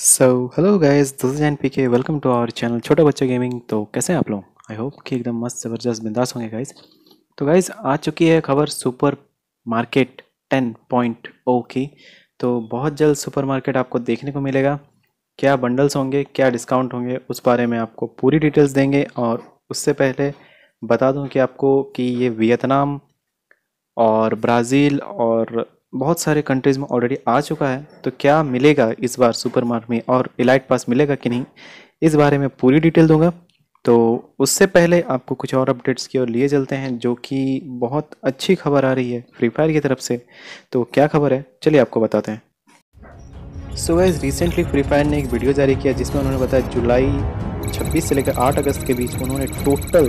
So hello guys, this is NPK. Welcome to our channel Chhota Bachcha gaming. तो कैसे हैं आप लोग? आई होप कि एकदम मस्त ज़बरदस्त बिंदास होंगे गाइस। तो गाइस, आ चुकी है खबर सुपर मार्केट 10.0 की। तो बहुत जल्द सुपर मार्केट आपको देखने को मिलेगा। क्या बंडल्स होंगे, क्या डिस्काउंट होंगे, उस बारे में आपको पूरी डिटेल्स देंगे। और उससे पहले बता दूं कि आपको कि ये वियतनाम और ब्राज़ील और बहुत सारे कंट्रीज़ में ऑलरेडी आ चुका है। तो क्या मिलेगा इस बार सुपर मार्ट में और इलाइट पास मिलेगा कि नहीं, इस बारे में पूरी डिटेल दूंगा। तो उससे पहले आपको कुछ और अपडेट्स की ओर लिए चलते हैं, जो कि बहुत अच्छी खबर आ रही है फ्री फायर की तरफ से। तो क्या खबर है, चलिए आपको बताते हैं। So guys, recently free fire ने एक वीडियो जारी किया जिसमें उन्होंने बताया जुलाई 26 से लेकर 8 अगस्त के बीच उन्होंने टोटल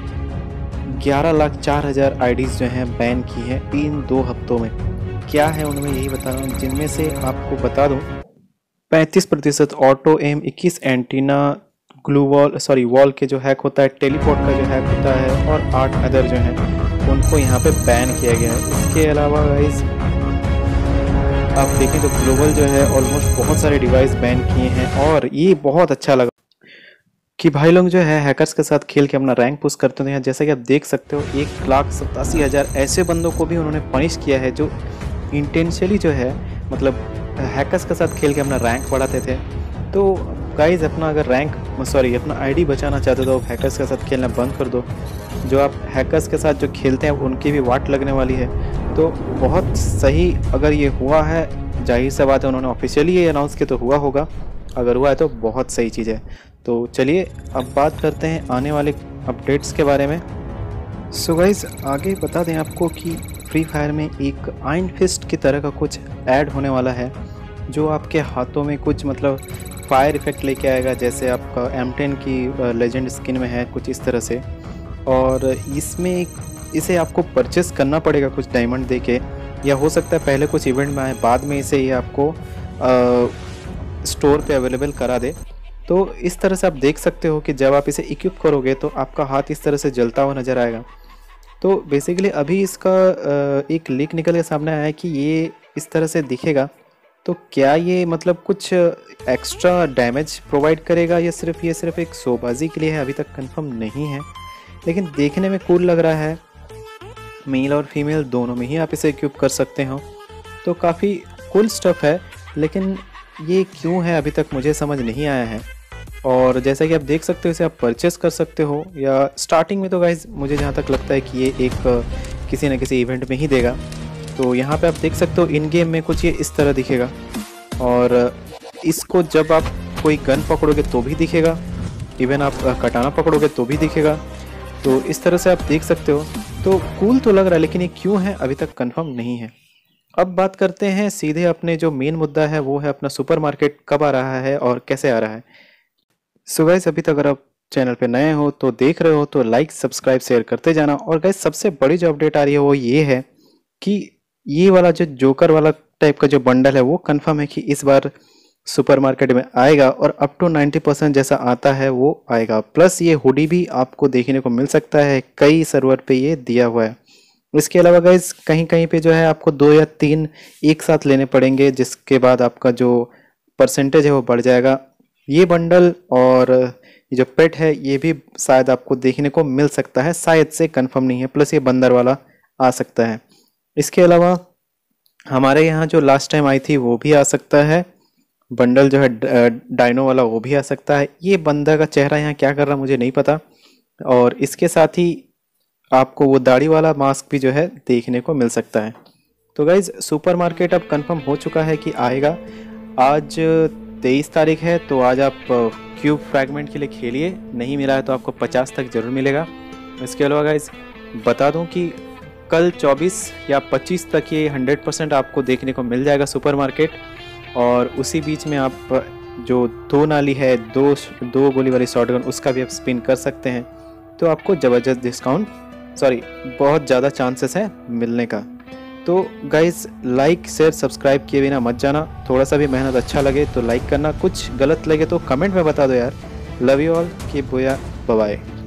11,04,000 आईडीज़ जो हैं बैन की हैं इन 2 हफ्तों में। क्या है उनमें, यही बता रहा हूँ, जिनमें से आपको बता दूँ 35% auto aim, 21 antenna glue wall के जो हैक होता है, टेलीपोर्ट का जो हैक होता है, और 8 अदर जो हैं उनको यहाँ पे बैन किया गया है। इसके अलावा गाइस आप देखें तो ग्लोबल जो है ऑलमोस्ट बहुत सारे डिवाइस बैन किए हैं। और ये बहुत अच्छा लगा कि भाई लोग जो है हैकर्स के साथ खेल के अपना रैंक पुश करते हैं। जैसा कि आप देख सकते हो 1,87,000 ऐसे बंदों को भी उन्होंने पनिश किया है जो इंटेंशनली जो है मतलब हैकर्स के साथ खेल के अपना रैंक बढ़ाते थे। तो गाइज अपना अगर अपना आईडी बचाना चाहते हो तो हैकर्स के साथ खेलना बंद कर दो। जो आप हैकर्स के साथ जो खेलते हैं उनकी भी वाट लगने वाली है। तो बहुत सही अगर ये हुआ है, जाहिर सी बात है उन्होंने ऑफिशियली ये अनाउंस किया तो हुआ होगा। अगर हुआ है तो बहुत सही चीज़ है। तो चलिए अब बात करते हैं आने वाले अपडेट्स के बारे में। सो गाइज आगे बता दें आपको कि फ्री फायर में एक आयरन फिस्ट की तरह का कुछ ऐड होने वाला है, जो आपके हाथों में कुछ मतलब फायर इफेक्ट लेके आएगा, जैसे आपका M10 की लेजेंड स्किन में है कुछ इस तरह से। और इसमें इसे आपको परचेस करना पड़ेगा कुछ डायमंड दे के, या हो सकता है पहले कुछ इवेंट में आए बाद में इसे ये आपको स्टोर पे अवेलेबल करा दे। तो इस तरह से आप देख सकते हो कि जब आप इसे इक्विप करोगे तो आपका हाथ इस तरह से जलता हुआ नज़र आएगा। तो बेसिकली अभी इसका एक लीक निकल के सामने आया है कि ये इस तरह से दिखेगा। तो क्या ये मतलब कुछ एक्स्ट्रा डैमेज प्रोवाइड करेगा या सिर्फ एक शोबाजी के लिए है, अभी तक कंफर्म नहीं है। लेकिन देखने में कूल लग रहा है। मेल और फीमेल दोनों में ही आप इसे इक्विप कर सकते हो। तो काफ़ी कूल स्टफ़ है, लेकिन ये क्यों है अभी तक मुझे समझ नहीं आया है। और जैसा कि आप देख सकते हो इसे आप परचेस कर सकते हो, या स्टार्टिंग में तो गाइज मुझे जहाँ तक लगता है कि ये एक किसी न किसी इवेंट में ही देगा। तो यहाँ पे आप देख सकते हो इन गेम में कुछ ये इस तरह दिखेगा, और इसको जब आप कोई गन पकड़ोगे तो भी दिखेगा, इवन आप कटाना पकड़ोगे तो भी दिखेगा। तो इस तरह से आप देख सकते हो। तो कूल तो लग रहा है, लेकिन ये क्यों है अभी तक कंफर्म नहीं है। अब बात करते हैं सीधे अपने जो मेन मुद्दा है, वो है अपना सुपर मार्केट कब आ रहा है और कैसे आ रहा है। सो गाइस, अभी तक अगर आप चैनल पे नए हो तो देख रहे हो तो लाइक सब्सक्राइब शेयर करते जाना। और गाइस सबसे बड़ी जो अपडेट आ रही है वो ये है कि ये वाला जो जोकर वाला टाइप का जो बंडल है वो कंफर्म है कि इस बार सुपर मार्केट में आएगा, और अप टू 90% जैसा आता है वो आएगा। प्लस ये हुडी भी आपको देखने को मिल सकता है, कई सर्वर पे ये दिया हुआ है। इसके अलावा गाइस कहीं कहीं पे जो है आपको 2 या 3 एक साथ लेने पड़ेंगे, जिसके बाद आपका जो परसेंटेज है वो बढ़ जाएगा। ये बंडल और ये जो पेट है ये भी शायद आपको देखने को मिल सकता है, शायद से कंफर्म नहीं है। प्लस ये बंदर वाला आ सकता है। इसके अलावा हमारे यहाँ जो लास्ट टाइम आई थी वो भी आ सकता है, बंडल जो है डायनो वाला वो भी आ सकता है। ये बंदर का चेहरा यहाँ क्या कर रहा मुझे नहीं पता। और इसके साथ ही आपको वो दाढ़ी वाला मास्क भी जो है देखने को मिल सकता है। तो गाइज सुपर मार्केट अब कंफर्म हो चुका है कि आएगा। आज 23 तारीख है, तो आज आप क्यूब फ्रैगमेंट के लिए खेलिए, नहीं मिला है तो आपको 50 तक ज़रूर मिलेगा। इसके अलावा गाइज बता दूं कि कल 24 या 25 तक ये 100% आपको देखने को मिल जाएगा सुपर मार्केट। और उसी बीच में आप जो 2 नाली है, दो गोली वाली शॉटगन, उसका भी आप स्पिन कर सकते हैं। तो आपको ज़बरदस्त डिस्काउंट बहुत ज़्यादा चांसेस है मिलने का। तो गाइज लाइक शेयर सब्सक्राइब किए बिना मत जाना। थोड़ा सा भी मेहनत अच्छा लगे तो लाइक करना, कुछ गलत लगे तो कमेंट में बता दो यार। लव यू ऑल, कीप बोया, बाय बाय।